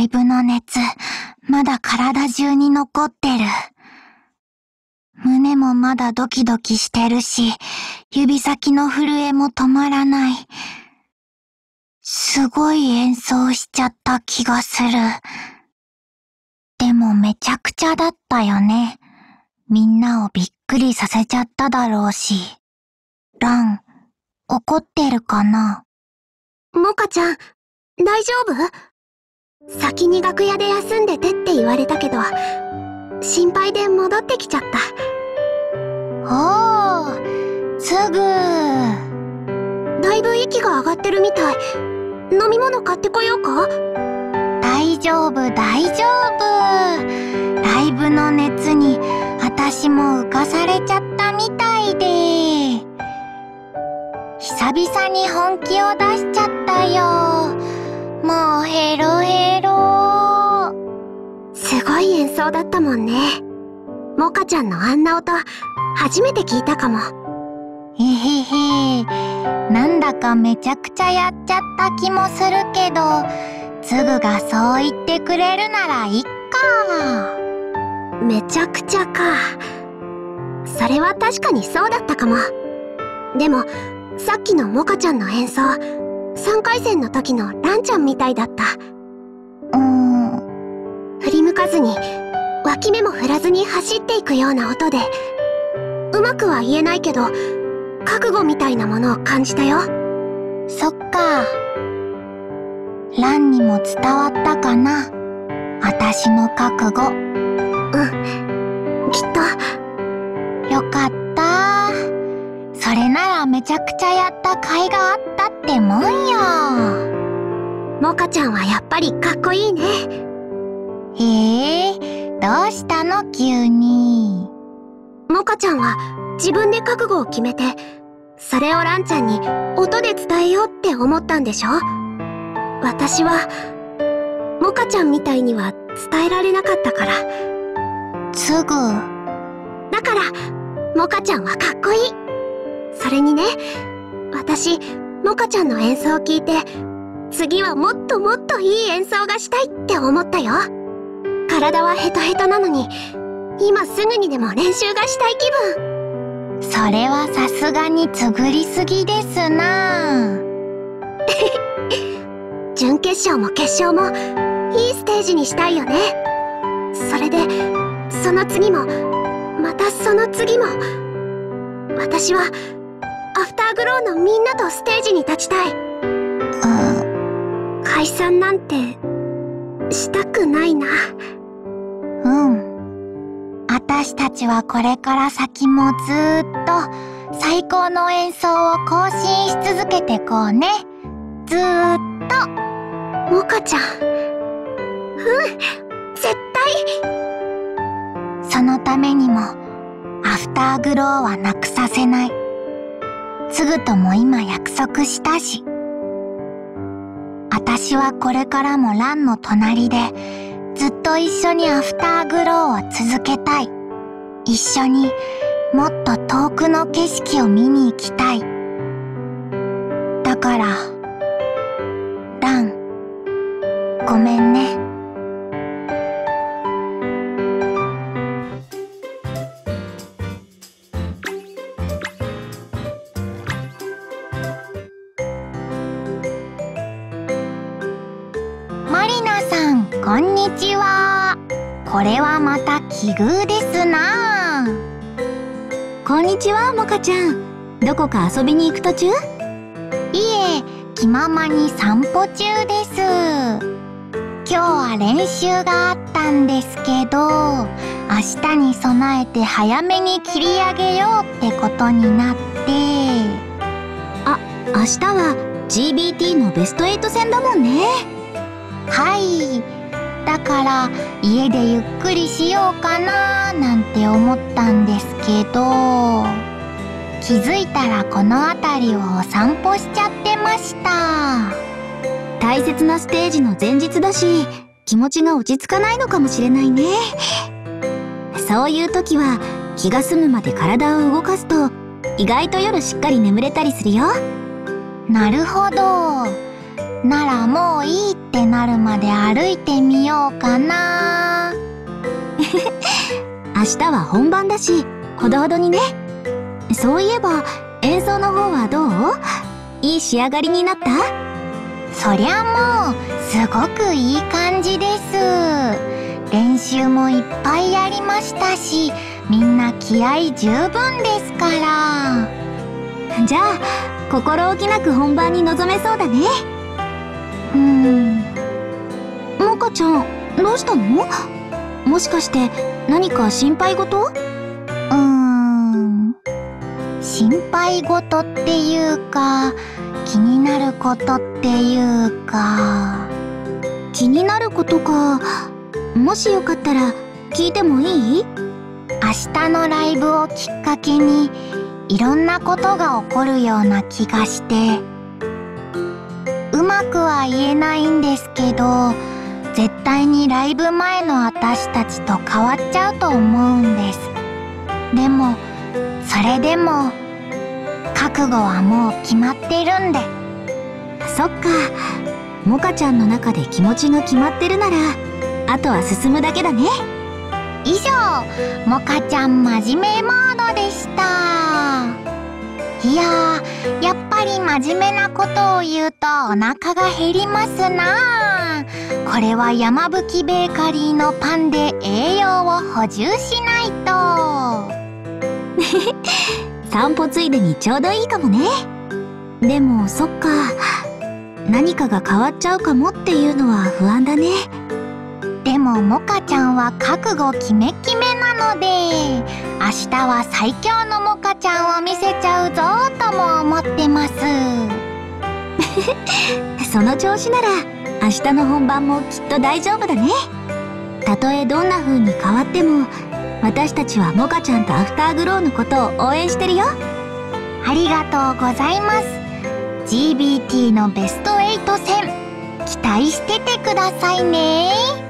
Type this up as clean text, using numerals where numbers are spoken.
イブの熱、まだ体中に残ってる。胸もまだドキドキしてるし、指先の震えも止まらない。すごい演奏しちゃった気がする。でもめちゃくちゃだったよね。みんなをびっくりさせちゃっただろうし。ラン、怒ってるかな？ モカちゃん、大丈夫？先に楽屋で休んでてって言われたけど、心配で戻ってきちゃった。 おー、すぐ。 だいぶ息が上がってるみたい。飲み物買ってこようか？ 大丈夫、大丈夫。ライブの熱に私も浮かされちゃったみたいで。久々に本気を出しちゃったよ。もうヘロヘロ。 すごい演奏だったもんね。モカちゃんのあんな音、初めて聞いたかも。 へへへ。なんだかめちゃくちゃやっちゃった気もするけど、つぐがそう言ってくれるならいっか。 めちゃくちゃか。それは確かにそうだったかも。でも、さっきのモカちゃんの演奏、3回戦の時のランちゃんみたいだった。振り向かずに、脇目も振らずに走っていくような音で、うまくは言えないけど、覚悟みたいなものを感じたよ。 そっか。ランにも伝わったかな、私の覚悟。 きっと。 よかった。それならめちゃくちゃやった甲斐があったってもんよ。 モカちゃんはやっぱりかっこいいね。 へえ、どうしたの急に。 モカちゃんは自分で覚悟を決めて、それをランちゃんに音で伝えようって思ったんでしょ？私は、モカちゃんみたいには伝えられなかったから。 すぐ。 だから、モカちゃんはかっこいい。それにね、私、モカちゃんの演奏を聞いて、次はもっともっといい演奏がしたいって思ったよ。体はヘトヘトなのに、今すぐにでも練習がしたい気分。 それはさすがにつぐりすぎですな。 準決勝も決勝もいいステージにしたいよね。それでその次もまたその次も、私はアフターグローのみんなとステージに立ちたい。解散なんてしたくないな。 私たちはこれから先もずーっと最高の演奏を更新し続けてこうね。ずーっと。 モカちゃん。絶対。 そのためにもアフターグローはなくさせない。つぐとも今約束したし。私はこれからもランの隣でずっと一緒にアフターグローを続けたい。一緒にもっと遠くの景色を見に行きたい。だから、ラン、ごめんね。マリナさん、こんにちは。これはまた奇遇ですな。 こんにちは、モカちゃん。どこか遊びに行く途中？ いえ、気ままに散歩中です。今日は練習があったんですけど、明日に備えて早めに切り上げようってことになって。 明日は GBT のベスト8戦だもんね。 はい。だから家でゆっくりしようかななんて思ったんですけど、気づいたらこの辺りをお散歩しちゃってました。 大切なステージの前日だし、気持ちが落ち着かないのかもしれないね。そういう時は気が済むまで体を動かすと、意外と夜しっかり眠れたりするよ。 なるほど。 ならもういいってなるまで歩いてみようかな。 明日は本番だし、ほどほどにね。そういえば、演奏の方はどう？いい仕上がりになった？ そりゃもう、すごくいい感じです。練習もいっぱいやりましたし、みんな気合十分ですから。 じゃあ、心置きなく本番に臨めそうだね。もかちゃん、どうしたの？もしかして何か心配事？ 心配事っていうか、気になることっていうか。 気になることか。もしよかったら聞いてもいい？ 明日のライブをきっかけにいろんなことが起こるような気がして、うまくは言えないんですけど、絶対にライブ前の私たちと変わっちゃうと思うんです。でもそれでも覚悟はもう決まってるんで。 そっか、もかちゃんの中で気持ちが決まってるなら、あとは進むだけだね。 以上、もかちゃん真面目モードでした。いやー、やっぱり真面目なことを言うとお腹が減りますな。これは山吹ベーカリーのパンで栄養を補充しないと。 散歩ついでにちょうどいいかもね。でもそっか、何かが変わっちゃうかもっていうのは不安だね。 でももかちゃんは覚悟決め決めなので、明日は最強のもかちゃんを見せちゃうぞとも思ってます。 その調子なら明日の本番もきっと大丈夫だね。たとえどんな風に変わっても、私たちはもかちゃんとアフターグローのことを応援してるよ。 ありがとうございます。 GBT のベスト8戦期待しててくださいね。